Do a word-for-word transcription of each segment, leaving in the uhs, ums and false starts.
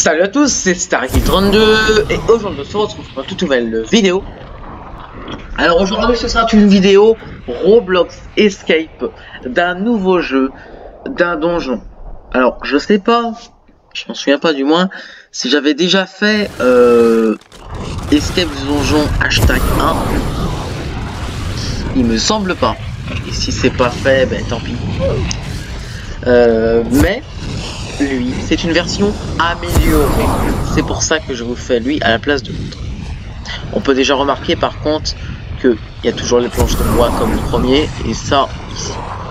Salut à tous, c'est Starkey trente-deux et aujourd'hui on se retrouve pour une toute nouvelle vidéo. Alors aujourd'hui ce sera une vidéo Roblox Escape d'un nouveau jeu, d'un donjon. Alors je sais pas, je m'en souviens pas du moins, si j'avais déjà fait euh, Escape du donjon hashtag un. Il me semble pas. Et si c'est pas fait, ben tant pis. Euh, mais lui, c'est une version améliorée. C'est pour ça que je vous fais lui à la place de l'autre. On peut déjà remarquer par contre qu'il y a toujours les planches de bois comme le premier. Et ça, ici.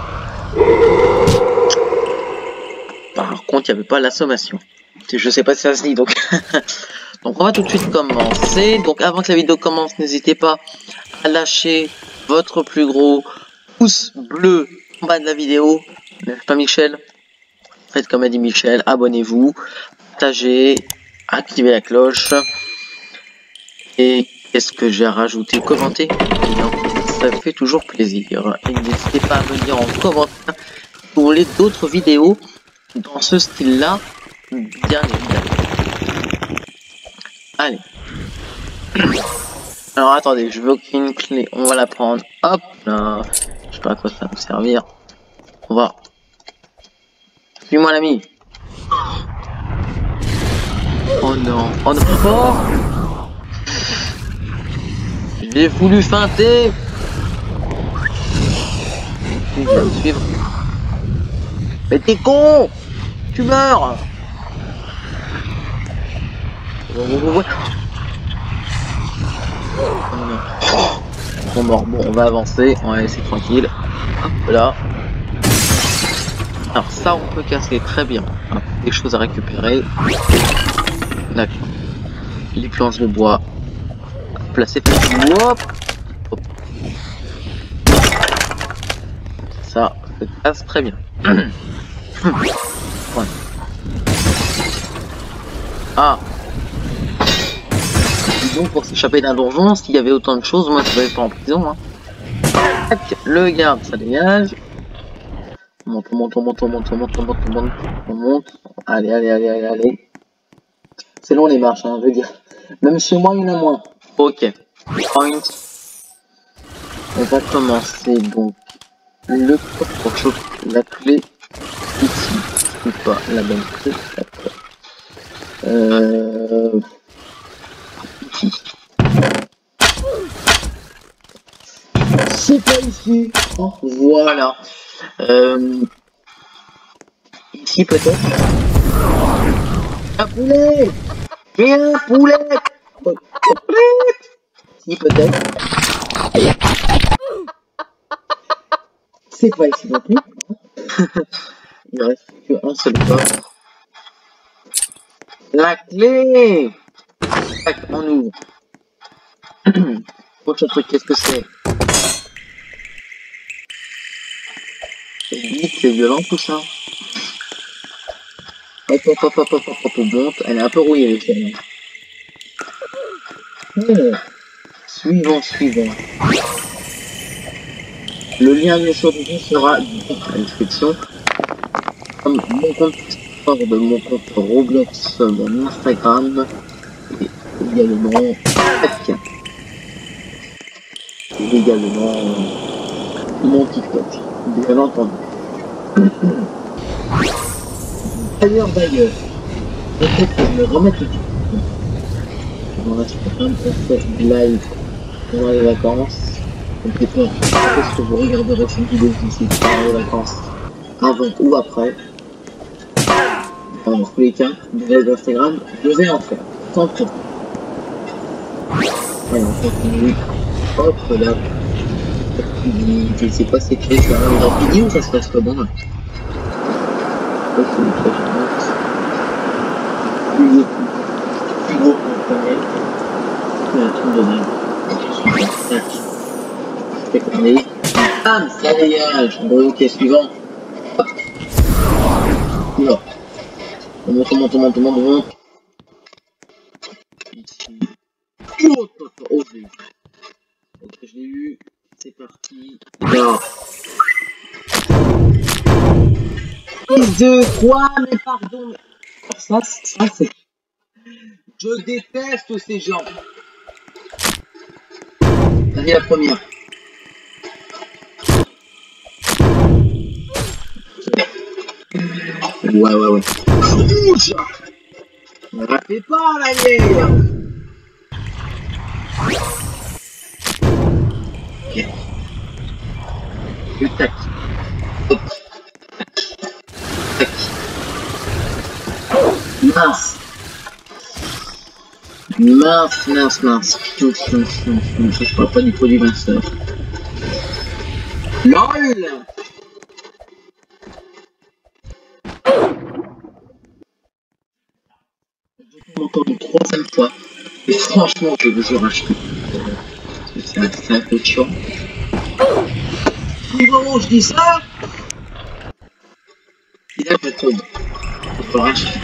Par contre, il n'y avait pas la sommation. Je sais pas si ça se dit donc. Donc on va tout de suite commencer. Donc avant que la vidéo commence, n'hésitez pas à lâcher votre plus gros pouce bleu en bas de la vidéo. N'est-ce pas Michel? Faites comme a dit Michel, abonnez-vous, partagez, activez la cloche. Et qu'est-ce que j'ai à rajouter? Commenter, ça fait toujours plaisir. Et n'hésitez pas à me dire en commentaire si vous voulez d'autres vidéos dans ce style-là, bien évidemment. Allez. Alors attendez, je veux qu'une clé, on va la prendre. Hop là. Je sais pas à quoi ça va nous servir. On va. Suis-moi l'ami. Oh non. Oh non. Oh, j'ai voulu feinter. Tu viens me suivre. Mais t'es con. Tu meurs. Oh, oh, oh. Oh non. Bon, bon, bon, on va avancer. On va laisser tranquille. Hop là. Alors ça on peut casser très bien, hein, des choses à récupérer. D'accord. Les planches de bois placées. Hop. Hop. Ça se casse très bien. Ouais. Ah. Donc pour s'échapper d'un donjon, s'il y avait autant de choses, moi je vais pas en prison. Hein. Le garde, ça dégage. On monte, on monte, on monte, on monte, on monte, on monte, on monte, on monte. Allez, allez, allez, allez, allez. C'est long les marches, hein, je veux dire. Même chez moi, il y en a moins. Ok. Point. On va commencer donc le coffre pour choper la clé ici. C'est pas la bonne clé. Euh... Ici. C'est pas ici. Oh, voilà. Euh... Ici peut-être. Un poulet. J'ai un poulet. Ici peut-être. C'est pas ici non plus. Il ne reste qu'un seul coffre. La clé. Tac, on ouvre. Autre truc, qu'est-ce que c'est? C'est vite, c'est violent tout ça. Hop hop hop hop hop hop hop, on monte. Elle est un peu rouillée l'échelle. Oh. Suivant, suivant. Le lien bien sûr du jeu sera dans la description. Comme mon compte de mon compte Roblox, mon Instagram et également et également mon TikTok, bien entendu. D'ailleurs, d'ailleurs, peut-être que je vais remettre le TikTok. Dans la semaine, on fait live pendant les vacances. Donc, pas est-ce que vous regarderez cette vidéo d'ici pendant les vacances, avant ou après. Enfin, dans tous les cas, des lives d'Instagram, je vais en faire, sans problème. Allez, on continue. Hop là. Je sais pas c'est créé, ça va dans la vidéo ou ça se passe pas bon là. Ok, ça je note. Plus gros, plus gros pour le panel. C'est un truc de dingue. Tac. C'est fermé. Bam, ça dégage. Bon, ok, suivant. Hop. Oula. On monte, on monte, on monte, on monte, on monte. Ici. Oh, oh, oh, oh, je l'ai eu. Ok, je l'ai eu. C'est parti. Là. De quoi? Mais pardon. Ça, ça c'est Je déteste ces gens. Allez, la première. Ouais, ouais, ouais. Rouge. Ne la fais pas, la vieille. Ok. Tac. Hop. Tac. Mince. Mince, mince, mince. Mince, mince, mince, mince. Je parle pas du produit minceur. LOL. Encore une troisième fois. Et franchement, je vais vous racheter. C'est un peu chiant. Du moment où je dis ça, et là je tombe. Je vais racheter.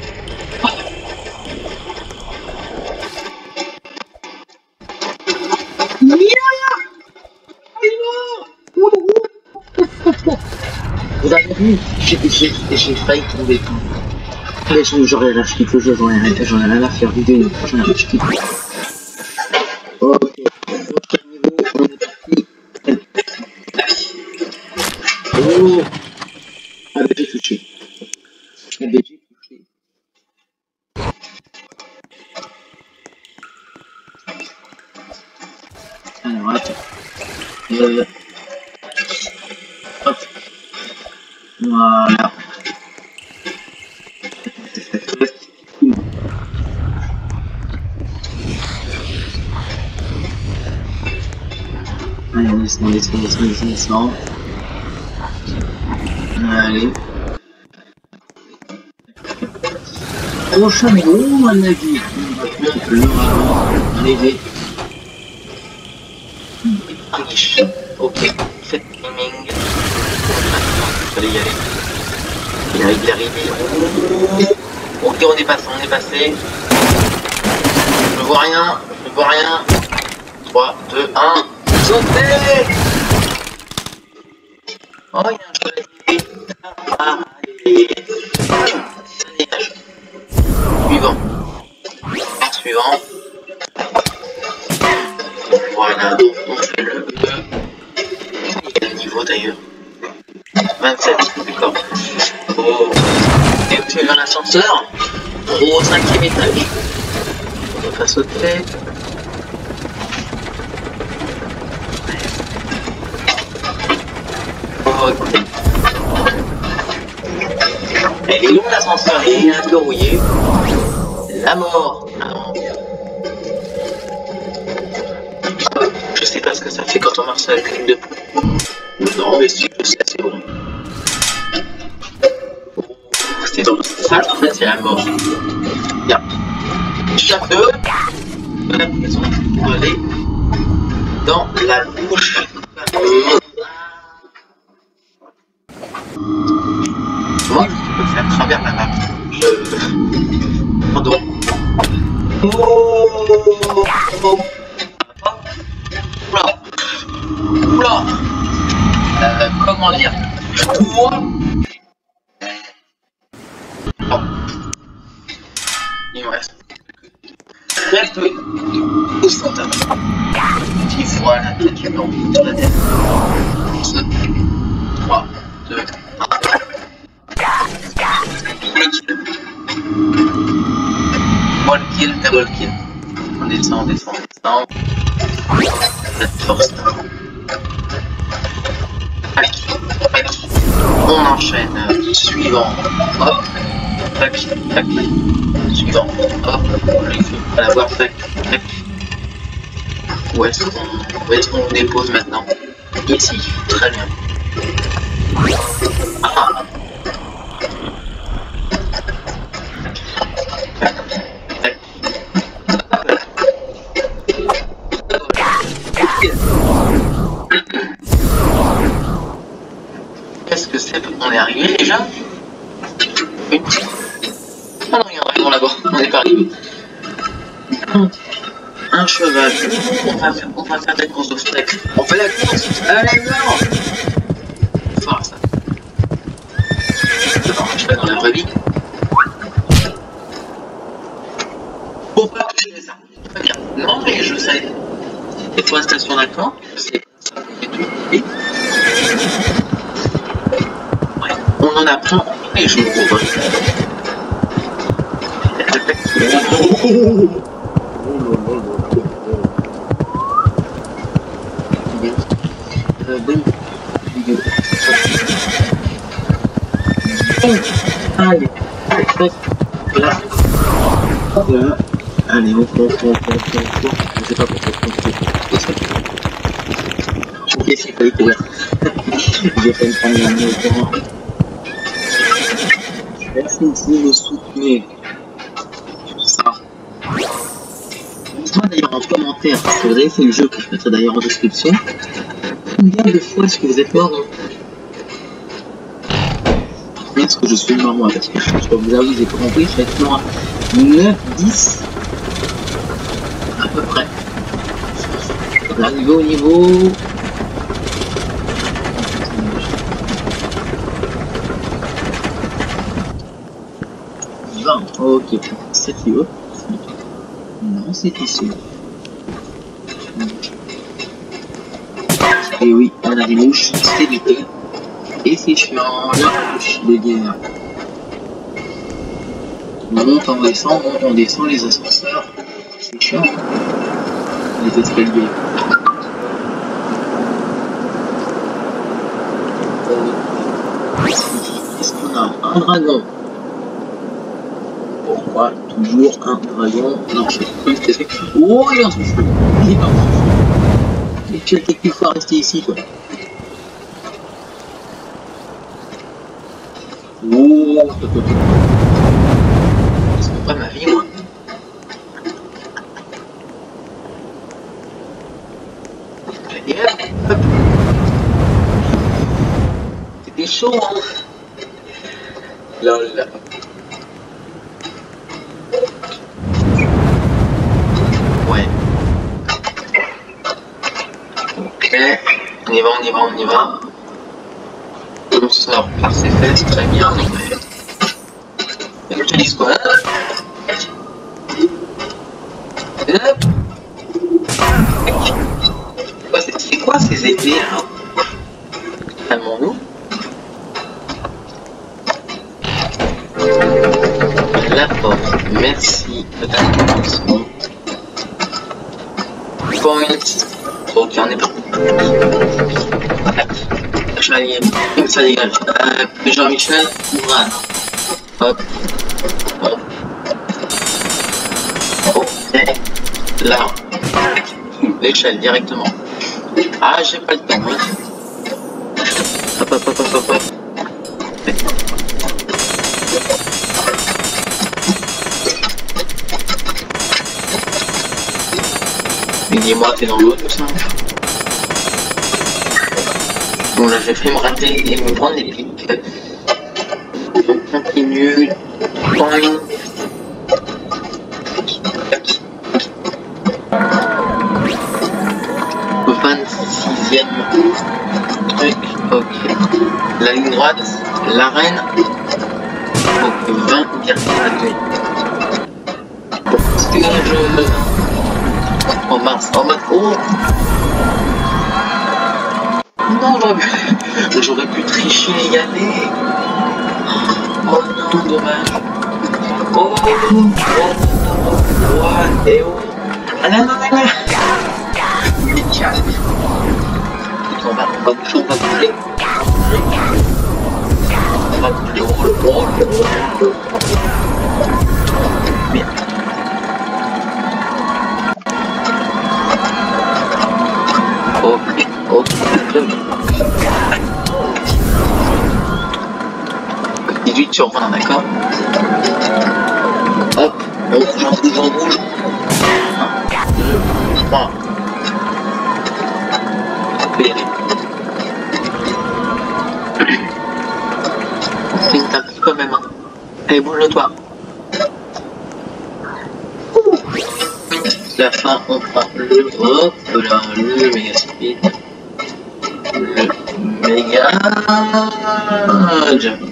Vous avez vu, j'ai failli tomber. Mais j'aurais racheté le jeu, j'en ai rien à faire vidéo, j'en ai racheté. Ok, prochain niveau, on est parti. Oh, ah bah j'ai touché. Ah bah j'ai touché. Alors attends. Euh... Hop. Voilà. Allez, on descend, on descend, on descend, on descend, on descend. Allez. Prochain niveau, on a dit. Le rayon, léger. Niche. Ok, faites timing. Il fallait y aller. Il arrive, il arrive. Ok, on est passé, on est passé. Je ne vois rien, je ne vois rien. trois, deux, un. Sautez! Oh, il y a un chevalier. Ah, allez. Ça dégage. Suivant. Suivant. Voilà, donc on fait le deux. Quel niveau d'ailleurs? vingt-sept, d'accord. Oh. Et vous faites un ascenseur au cinquième étage. On va pas sauter. Ok. Elle est où l'ascenseur? Il est un peu rouillé. La mort. Ah non. Je sais pas ce que ça fait quand on marche sur la ligne de poule. Non mais si, je sais, c'est bon. C'est dans ça, en fait c'est la mort. Bien. Chaque deux de la maison pour aller dans la bouche. Moi, je peux faire à travers la map. Je... Pardon. Oh, oh. Oula. Oula. Euh, comment dire? Moi. Oh. Il me reste très peu de pourcentage. dix fois la tête du blanc sur la tête. trois, deux, un. Le kill. One kill, double kill. On descend, on descend, on descend. Cette force. Tac, tac. On enchaîne. Suivant. Hop. Tac, tac. Suivant. Hop. Je ne peux pas l'avoir. Tac, tac. Où est-ce qu'on est qu'on dépose maintenant? Ici. Très bien. Ah. Qu'est-ce que c'est? On est arrivé déjà? Oui. Ah non, il y a un dragon là-bas, on n'est pas arrivé. Un cheval. On va faire, on va faire des courses d'obstacles. On fait la course. Allez, non. Fort ça. Non, je fais dans la vraie vie. déforestation, d'accord. C'est pas ça et tout. Et... ouais, on en apprend tous les jours. Allez, là, là, allez, on court, on court, on court, on court, je sais pas pourquoi on court. Ok, c'est pas courir. J'ai fait une prendre la main au courant. Merci de me soutenir. Ça. Dites-moi d'ailleurs en commentaire si vous avez fait le jeu, que je mettrai d'ailleurs en description. Combien de fois est-ce que vous êtes mort dans... Est-ce que je suis mort moi, parce que je pense que vous avez j'ai compris, je vais être mort à neuf, dix à peu près. Là, niveau au niveau. vingt, ok, c'est qui haut. Non, c'est ici. Et oui, on a des mouches, c'est du thé. Et c'est chiant, la couche de guerre. On monte, on descend, on monte, on descend, les ascenseurs. C'est chiant. Les escaliers. Est-ce qu'on a un dragon? Pourquoi toujours un dragon? Non, je sais plus ce que c'est. Oh, il est en souffle. Il est pas en souffle. Et tu as quelque fois rester ici, quoi. Oh, est-ce qu'on prend ma vie, moi? Et hop, hop. C'était chaud, hein? Lol. Ouais. Ok. On y va, on y va, on y va. On sort par ses fesses, très bien, mais... Et je te dis quoi? Hop. C'est quoi ces épées là? Calmons-nous. La porte, merci de ta compréhension. Point. Ok, on est pas. Chevalier, ça dégage. Euh, Jean-Michel, Ouvrage. Hop. Hop. Ok. Là. L'échelle directement. Ah, j'ai pas le temps. Hein. Hop, hop, hop, hop, hop, hop. Mais dis-moi, t'es dans l'eau tout ça. Bon là j'ai fait me rater et me prendre des pics. On continue. Point. vingt-sixième truc. Ok. La ligne droite. L'arène. Donc vingt virgule deux. En mars. En mars. Oh. Non, j'aurais pu tricher et y aller. Oh non, dommage. Oh, oh, oh, et oh. Ah non, non, non, non. Mais tiens. On va, on va bouger, on va bouger. On va bouger. Oh, oh, oh, oh. Merde. Ok, ok, dix-huit sur vingt, d'accord. Hop, on bouge, on bouge, on bouge. un, deux, trois. On fait une tape quand même. Hein. Allez, bouge-le-toi. La fin, on prend le hop, là, le méga speed, le méga jump.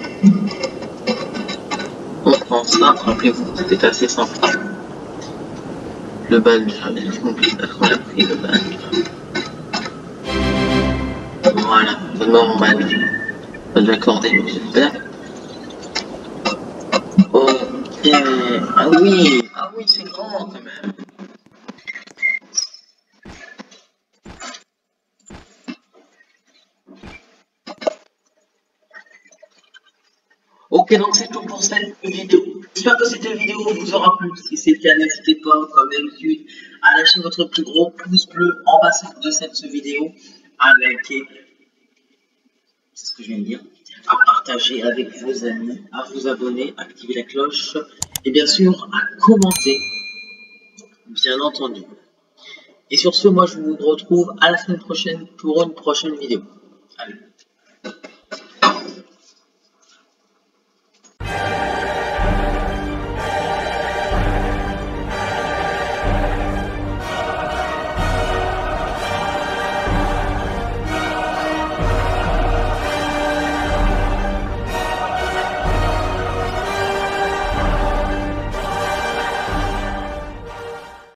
On prend ça, rappelez-vous, c'était assez simple. Le badge, est-ce qu'on est qu'on a pris le badge? Voilà, donne-moi mon badge. Badge accordé, super. Ok, ah oui, ah oui, c'est grand quand même. Ok, donc c'est tout pour cette vidéo. J'espère que cette vidéo vous aura plu. Si c'est le cas, n'hésitez pas, comme d'habitude, à lâcher votre plus gros pouce bleu en passant de cette vidéo, à liker, c'est ce que je viens de dire, à partager avec vos amis, à vous abonner, à activer la cloche, et bien sûr, à commenter, bien entendu. Et sur ce, moi je vous retrouve à la semaine prochaine pour une prochaine vidéo. Allez.